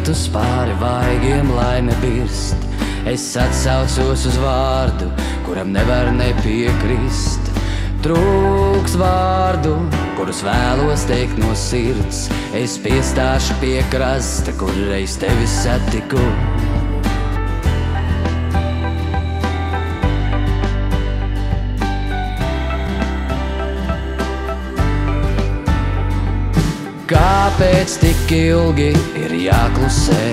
lietus pāri vaigiem laime birst. Es atsaucos uz vārdu, kuram nevar nepiekrist. Trūks vārdu, kurus vēlos teikt no sirds. Es piestāšu pie krasta, kur reiz tevi satiku. Kāpēc tik ilgi ir jāklusē?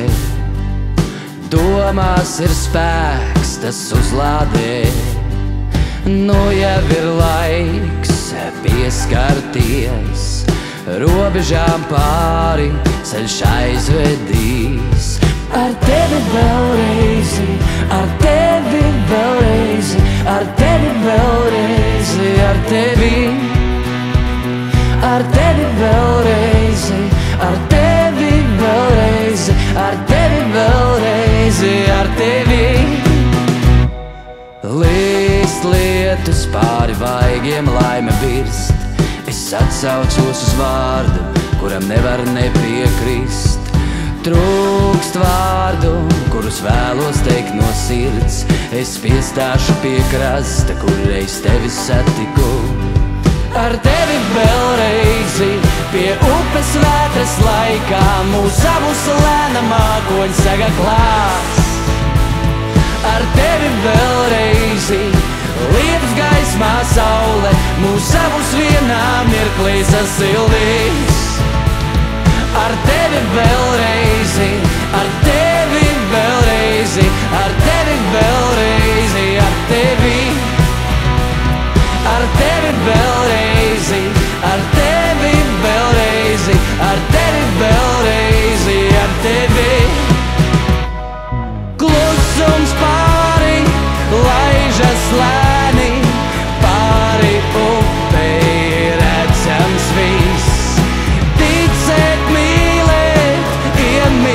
Domās ir spēks, tas uzlādē. Nu jau ir laiks pieskarties, robežām pāri ceļš aizvedīs. Ar tevi vēlreizi, ar tevi vēlreizi, ar tevi vēlreizi, ar tevi. Ar tevi vēlreizi, ar tevi vēlreizi, ar tevi vēlreizi, ar tevi. Līst lietus pāri vaigiem laime birst. Es atsaucos uz vārdu, kuram nevar nepiekrist. Trūkst vārdu, kurus vēlos teikt no sirds. Es piestāšu pie krasta, kur reiz tevi satiku. Ar tevi vēlreizi, pie upes vētras laikā, mūs abus lēna mākoņi sega klās. Ar tevi vēlreizi, lietus gaismā saule, mūs abus vienā mirklī sasildīs. Ar tevi vēlreizi, ar tevi vēlreizi, ar tevi vēlreizi, ar tevi. Ar tevi vēlreizi, ar tevi vēlreizi, ar tevi vēlreizi, ar tevi. Klusums pāri, laižas lēni, pāri upei redzams viss. Ticēt, mīlēt,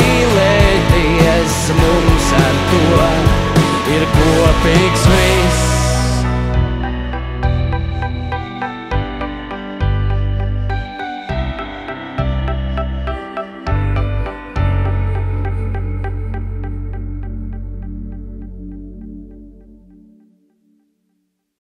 iemīlēties, mums ar to ir kopīgs viss.